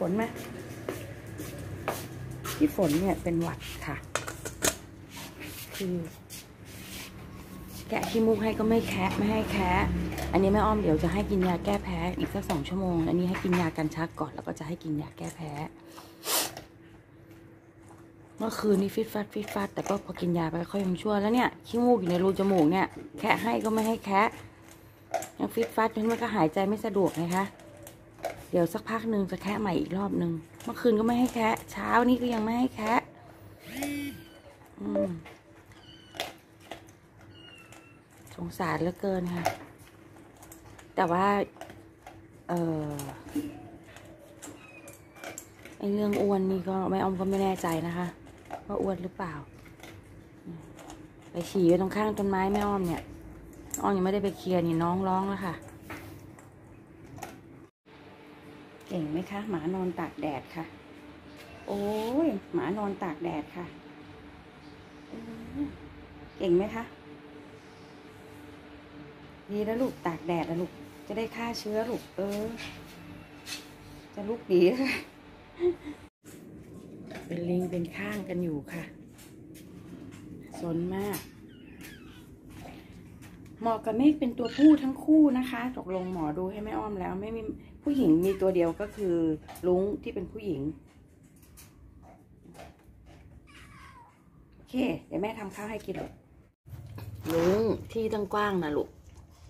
นไหมพี่ฝนเนี่ยเป็นหวัดค่ะคือแกะขี้มูกให้ก็ไม่แคะไม่ให้แคะอันนี้แม่อ้อมเดี๋ยวจะให้กินยาแก้แพ้อีกสัก2 ชั่วโมงอันนี้ให้กินยากันชักก่อนแล้วก็จะให้กินยาแก้แพ้เมื่อคืนนี้ฟิตฟัดแต่ก็พอกินยาไปค่อยยังชั่วแล้วเนี่ยขี้มูกอยู่ในรูจมูกเนี่ยแคะให้ก็ไม่ให้แคะยังฟิตฟัดจนมันก็หายใจไม่สะดวกนะคะเดี๋ยวสักพักหนึ่งจะแคะใหม่อีกรอบหนึ่งเมื่อคืนก็ไม่ให้แคะเช้านี้ก็ยังไม่ให้แคะสงสารเหลือเกินค่ะแต่ว่าไอ้เรื่องอ้วนนี่ก็แม่อ้อมก็ไม่แน่ใจนะคะว่าอ้วนหรือเปล่าไปฉี่ไว้ตรงข้างต้นไม้แม่อ้อมเนี่ยอ้อมยังไม่ได้ไปเคลียร์นี่น้องร้องแล้วค่ะเก่งไหมคะหมานอนตากแดดค่ะโอ้ยหมานอนตากแดดค่ะเก่งไหมคะดีแล้วลูกตากแดดแล้วลูกจะได้ฆ่าเชื้อลูกจะลุกดีค่ะเป็นลิงเป็นข้างกันอยู่ค่ะสนมากหมอกับเมฆเป็นตัวผู้ทั้งคู่นะคะตกลงหมอดูให้แม่อ้อมแล้วไม่มีผู้หญิงมีตัวเดียวก็คือลุงที่เป็นผู้หญิงโอเคเดี๋ยวแม่ทำข้าวให้กินลูกลุงที่ตั้งกว้างนะลูก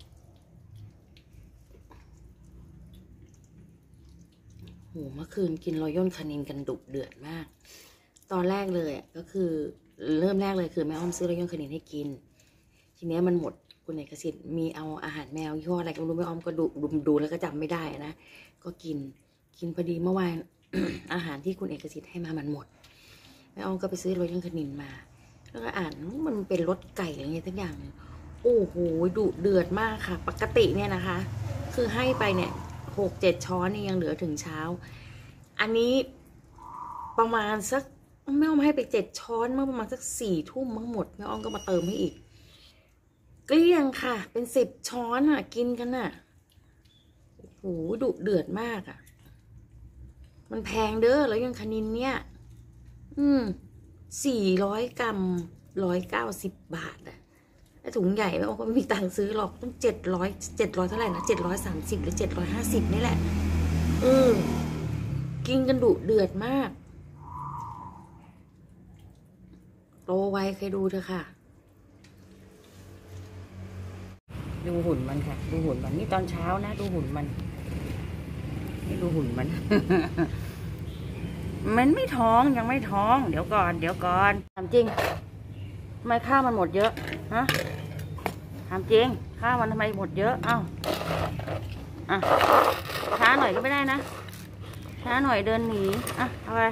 โหเมื่อคืนกินรอยัลคานินกันดุเดือดมากตอนแรกเลยก็คือเริ่มแรกเลยคือแม่อ้อมซื้อรอยัลคานินให้กินทีนี้มันหมดคุณเอกสิทธิ์มีเอาอาหารแมวยี่ห้ออะไรก็ไม่รู้แม่อ้อมก็ดูแล้วก็จำไม่ได้นะก็กินพอดีเมื่อวาน อาหารที่คุณเอกสิทธิ์ให้มามันหมดแม่อ้อมก็ไปซื้อรอยัลคานินมาแล้วก็อ่านมันเป็นรสไก่อะไรเงี้ยทั้งอย่างโอ้โหดุเดือดมากค่ะปกติเนี่ยนะคะคือให้ไปเนี่ย6-7 ช้อนนี่ยังเหลือถึงเช้าอันนี้ประมาณสักแม่อ้อมให้ไป7 ช้อนเมื่อประมาณสัก4 ทุ่มทั้งหมดแม่อ้อมก็มาเติมให้อีกเกลี้ยงค่ะเป็น10 ช้อนอ่ะกินกันอ่ะโอ้โหดุเดือดมากอ่ะมันแพงเด้อแล้วยังคานินเนี่ย400 กรัม190 บาทอ่ะไอ้ถุงใหญ่แม่อ้อมก็ไม่มีตังค์ซื้อหรอกต้อง700เท่าไหร่นะ730หรือ750นี่แหละกินกันดุเดือดมากโตไวเคยดูเถอะค่ะดูหุ่นมันค่ะดูหุ่นมันนี่ตอนเช้านะดูหุ่นมันนี่ดูหุ่นมัน มันไม่ท้องยังไม่ท้องเดี๋ยวก่อนถามจริงทำไมข้าวมันหมดเยอะฮะถามจริงข้าวมันทำไมหมดเยอะเอ้าช้าหน่อยก็ไม่ได้นะช้าหน่อยเดินหนีเอาไป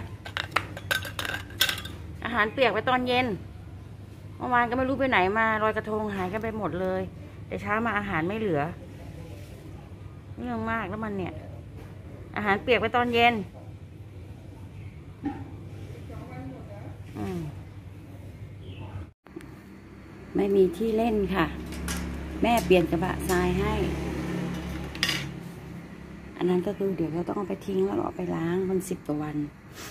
อาหารเปียกไปตอนเย็นเมื่อวานก็ไม่รู้ไปไหนมาลอยกระทงหายกันไปหมดเลยแต่เช้ามาอาหารไม่เหลือเรื่องมากแล้วมันเนี่ยอาหารเปียกไปตอนเย็นไม่มีที่เล่นค่ะแม่เปลี่ยนกระบะทรายให้อันนั้นก็คือเดี๋ยวเราต้องเอาไปทิ้งแล้วเอาไปล้างมัน10 กว่าวัน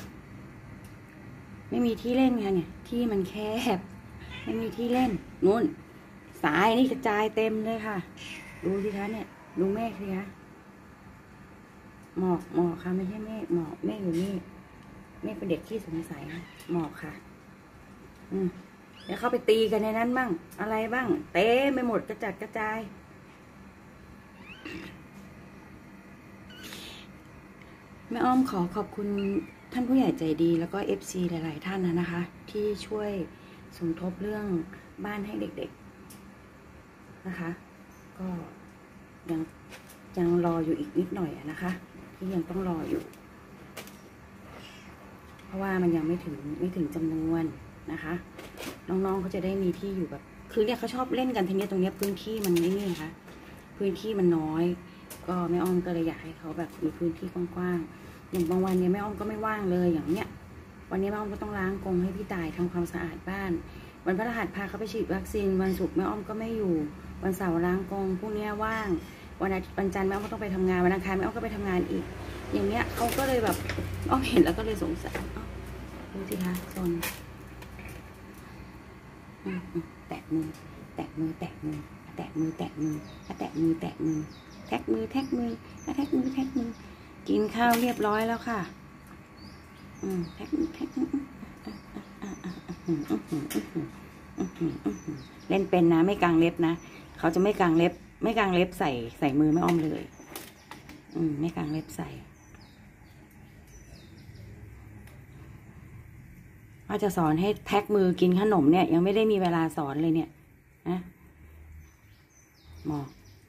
ไม่มีที่เล่นค่ะเนี่ยที่มันแคบไม่มีที่เล่นนู่นสายนี่กระจายเต็มเลยค่ะดูสิคะเนี่ยดูเมฆสิคะหมอกค่ะไม่ใช่เมฆหมอกเมฆอยู่นี่เมฆเป็นเด็กที่สงสัยหมอกค่ะเดี๋ยวเข้าไปตีกันในนั้นบ้างอะไรบ้างเต้ไปหมดกระจัดกระจายแม่อ้อมขอบคุณท่านผู้ใหญ่ใจดีแล้วก็ FC หลายๆท่านนะคะที่ช่วยสมทบเรื่องบ้านให้เด็กๆนะคะก็ยังรออยู่อีกนิดหน่อยนะคะที่ยังต้องรออยู่เพราะว่ามันยังไม่ถึงจำนวนนะคะน้องๆเขาจะได้มีที่อยู่แบบคือเนี่ยเขาชอบเล่นกันทีนี้ตรงนี้พื้นที่มันนี่นะคะพื้นที่มันน้อยก็แม่อ้อมก็เลยอยากให้เขาแบบมีพื้นที่กว้างๆอย่างบางวันเนี่ยแม่อ้อมก็ไม่ว่างเลยอย่างเนี้ยวันนี้แม่อ้อมก็ต้องล้างกรงให้พี่ตายทำความสะอาดบ้านวันพฤหัสพาเขาไปฉีดวัคซีนวันศุกร์แม่อ้อมก็ไม่อยู่วันเสาร์ล้างกรงพรุ่งนี้ว่างวันจันทร์แม่อ้อมก็ต้องไปทำงานวันอังคารแม่อ้อมก็ไปทำงานอีก อย่างเงี้ยเขาก็เลยแบบอ้อมเห็นแล้วก็เลยสงสารดูสิคะซนแตะมือแตะมือแตะมือแตะมือแตะมือแตะมือแตะมือแท็กมือแท็กมือแท็กมือแท็กมือกินข้าวเรียบร้อยแล้วค่ะแท็กมือแท็กมือเล่นเป็นนะไม่กางเล็บนะเขาจะไม่กางเล็บใส่มือไม่อ้อมเลยไม่กางเล็บใส่ว่าจะสอนให้แท็กมือกินขนมเนี่ยยังไม่ได้มีเวลาสอนเลยเนี่ยนะหมอก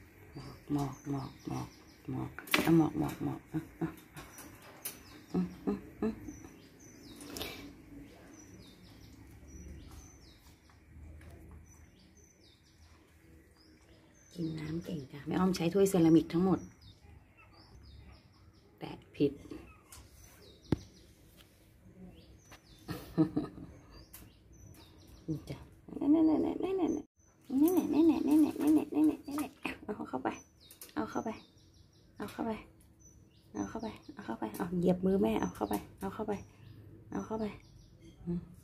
กินน้ำเก่งค่ะแม่อ้อมใช้ถ้วยเซรามิกทั้งหมดแตะผิดนี่จ้ะนี่เอาเข้าไปเอาเหยียบมือแม่เอาเข้าไป